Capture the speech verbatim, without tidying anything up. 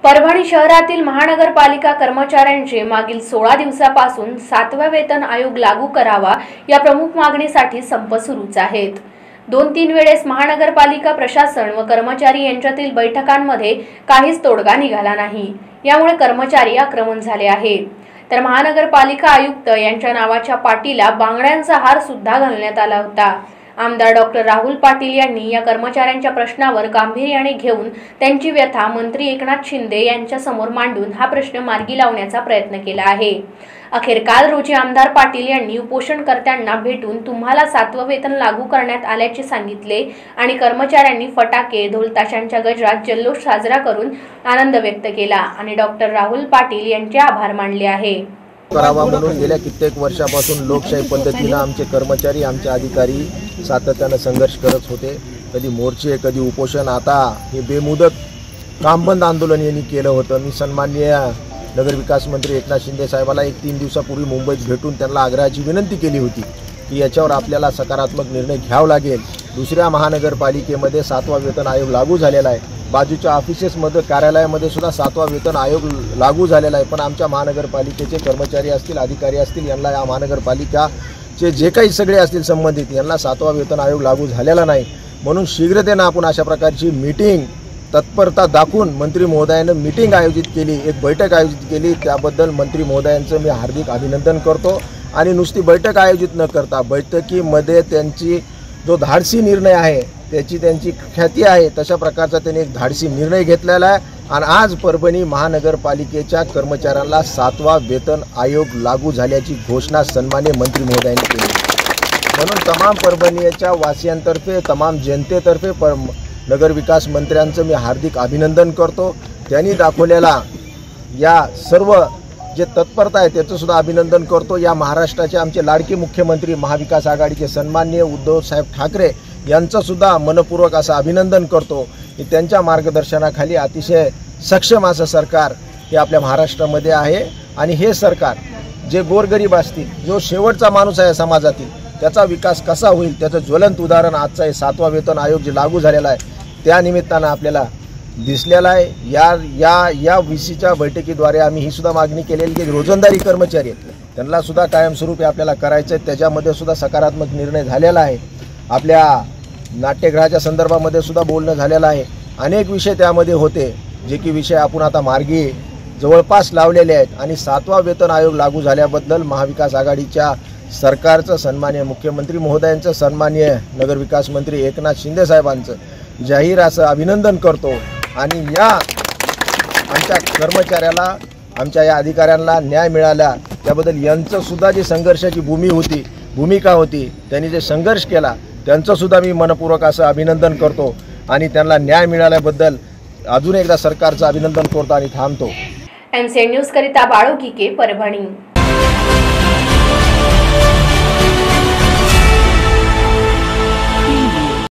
परभणी शहरातील महानगरपालिका कर्मचाऱ्यांचे मागील सोळा दिवसापासून सातवा वेतन आयोग लागू करावा या प्रमुख मागणीसाठी संप सुरूच आहेत। दोन तीन वेळेस महानगरपालिका प्रशासन व कर्मचारी यांच्यातील बैठकांमध्ये काहीच तोडगा निघाला नाही। यामुळे कर्मचारी आक्रमक झाले आहेत। तर महानगरपालिका आयुक्त यांच्या नावाच्या पाटीला बांगड्यांचा हार सुद्धा घालण्यात आला होता। आमदार डॉक्टर राहुल पाटील यांनी या कर्मचाऱ्यांच्या प्रश्नावर गांभीर्याने घेऊन त्यांची व्यथा मंत्री एकनाथ शिंदे यांच्या समोर मांडून हा प्रश्न मार्गी लावण्याचा प्रयत्न केला आहे। अखेर काल रोजी आमदार पाटील यांनी उपोषणकर्त्यांना भेटून तुम्हाला सातवं वेतन लागू करण्यात आल्याचे सांगितले आणि कर्मचाऱ्यांनी फटाके ढोलताशांच्या गजरात जल्लोष साजरा करून आनंद व्यक्त केला आणि डॉक्टर राहुल पाटील यांचे आभार मानले आहे। करावा म्हणून गेल्या कित्येक वर्षापासून लोकशाही पद्धतीने आमचे कर्मचारी आमचे अधिकारी सातत्याने संघर्ष करत होते। कधी मोर्चे कधी उपोषण, आता हे बेमुदत कामबंद आंदोलन यांनी केलं होतं। मी सन्माननीय नगरविकास मंत्री एकनाथ शिंदे साहेबांना एक तीन दिवसापूर्वी मुंबईत भेटून त्यांना आग्रहाची विनंती केली होती की याच्यावर आपल्याला सकारात्मक निर्णय घ्यावा लागेल। दुसऱ्या महानगरपालिकेमध्ये सातवा वेतन आयोग लागू झालेला आहे, बाजूच्या ऑफिसेसमध्ये कार्यालयामध्ये सुद्धा सातवा वेतन आयोग लागू झालेला आहे, पण आमच्या महानगरपालिकेचे कर्मचारी असतील अधिकारी असतील यांना या महानगरपालिकाचे जे काही सगळे असतील संबंधित यांना सातवा वेतन आयोग लागू झालेला नाही। म्हणून शीघ्रतेने आपण अशा प्रकारची मीटिंग तत्परता दाखवून मंत्री महोदयांनी मीटिंग आयोजित केली, एक बैठक आयोजित केली। त्याबद्दल मंत्री महोदयांचं मी हार्दिक अभिनंदन करतो। आणि नुसती बैठक आयोजित न करता बैठकीमध्ये त्यांची जो धाडसी निर्णय आहे त्याची त्यांची ख्याती आहे, तशा प्रकारचा त्यांनी एक धाडसी निर्णय घेतलेला आहे आणि आज परभणी महानगरपालिकेच्या कर्मचाऱ्यांना सातवा वेतन आयोग लागू झाल्याची घोषणा सन्माननीय मंत्री महोदयांनी केली। म्हणून तमाम परभणीच्या वासियांतर्फे तमाम जनतेतर्फे पर नगरविकास मंत्र्यांचं मी हार्दिक अभिनंदन करतो। त्यांनी दाखवलेला या सर्व जे तत्परता आहे त्याचं सुद्धा अभिनंदन करतो। या महाराष्ट्राचे आमचे लाडके मुख्यमंत्री महाविकास आघाडीचे सन्माननीय उद्धव साहेब ठाकरे यांचं सुद्धा मनपूर्वक असं अभिनंदन करतो की त्यांच्या मार्गदर्शनाखाली अतिशय सक्षम असं सरकार हे आपल्या महाराष्ट्रामध्ये आहे। आणि हे सरकार जे गोरगरीब असतील, जो शेवटचा माणूस आहे समाजातील, त्याचा विकास कसा होईल त्याचं ज्वलंत उदाहरण आजचा हे सातवा वेतन आयोग जे लागू झालेला आहे त्या निमित्तानं आपल्याला दिसलेला आहे। या या या व्हीसीच्या बैठकीद्वारे आम्ही ही सुद्धा मागणी केलेली की रोजंदारी कर्मचारी आहेत त्यांना सुद्धा कायमस्वरूपी आपल्याला करायचं आहे, त्याच्यामध्ये सुद्धा सकारात्मक निर्णय झालेला आहे। आपल्या नाट्यगृहाच्या संदर्भामध्ये सुद्धा बोलणं झालेलं आहे। अनेक विषय त्यामध्ये होते जे की विषय आपण आता मार्गी जवळपास लावलेले आहेत आणि सातवा वेतन आयोग लागू झाल्याबद्दल महाविकास आघाडीच्या सरकारचं, सन्माननीय मुख्यमंत्री महोदयांचं, सन्माननीय नगरविकास मंत्री एकनाथ शिंदे साहेबांचं जाहीर असं अभिनंदन करतो। आणि या आमच्या कर्मचाऱ्याला आमच्या या अधिकाऱ्यांना न्याय मिळाला त्याबद्दल यांचं सुद्धा जी संघर्षाची भूमी होती भूमिका होती त्यांनी जे संघर्ष केला त्यांचं सुद्धा मी मनपूर्वक असं अभिनंदन करतो आणि त्यांना न्याय मिळाल्याबद्दल अजून एकदा सरकारचं अभिनंदन करतो आणि थांबतो। एमसीएन न्यूज करिता बाळू गिके, परभणी।